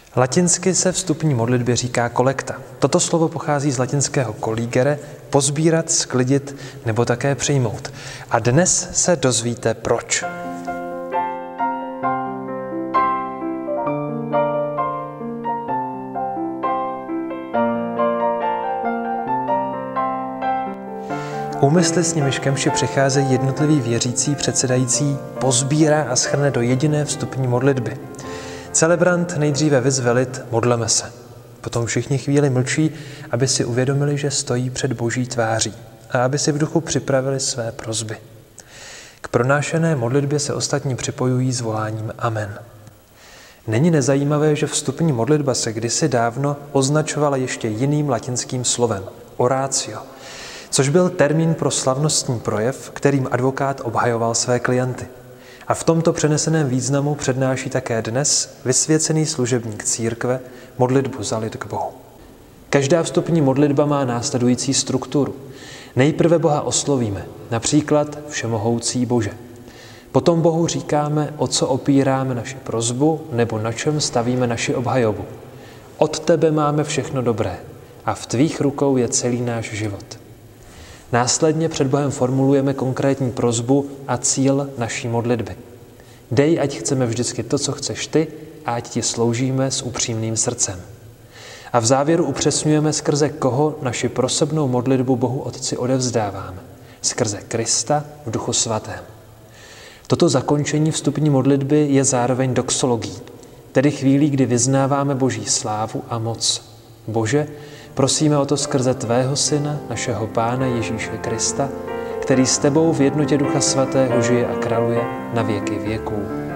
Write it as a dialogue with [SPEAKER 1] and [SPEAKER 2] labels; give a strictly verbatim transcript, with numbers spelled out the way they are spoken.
[SPEAKER 1] Latinsky se vstupní modlitbě říká kolekta. Toto slovo pochází z latinského colligere, pozbírat, sklidit nebo také přijmout. A dnes se dozvíte proč. Úmysly, s nimiž ke mši přicházejí jednotliví věřící předsedající, pozbírá a shrne do jediné vstupní modlitby. Celebrant nejdříve vyzve lid, modleme se. Potom všichni chvíli mlčí, aby si uvědomili, že stojí před Boží tváří a aby si v duchu připravili své prosby. K pronášené modlitbě se ostatní připojují s voláním Amen. Není nezajímavé, že vstupní modlitba se kdysi dávno označovala ještě jiným latinským slovem – oratio, což byl termín pro slavnostní projev, kterým advokát obhajoval své klienty. A v tomto přeneseném významu přednáší také dnes vysvěcený služebník církve modlitbu za lid k Bohu. Každá vstupní modlitba má následující strukturu. Nejprve Boha oslovíme, například Všemohoucí Bože. Potom Bohu říkáme, o co opíráme naši prosbu nebo na čem stavíme naši obhajobu. Od tebe máme všechno dobré a v tvých rukou je celý náš život. Následně před Bohem formulujeme konkrétní prosbu a cíl naší modlitby. Dej, ať chceme vždycky to, co chceš ty, a ať ti sloužíme s upřímným srdcem. A v závěru upřesňujeme, skrze koho naši prosebnou modlitbu Bohu Otci odevzdáváme. Skrze Krista v Duchu Svatém. Toto zakončení vstupní modlitby je zároveň doxologií, tedy chvílí, kdy vyznáváme Boží slávu a moc. Bože, prosíme o to skrze tvého Syna, našeho Pána Ježíše Krista, který s tebou v jednotě Ducha Svatého žije a králuje na věky věků.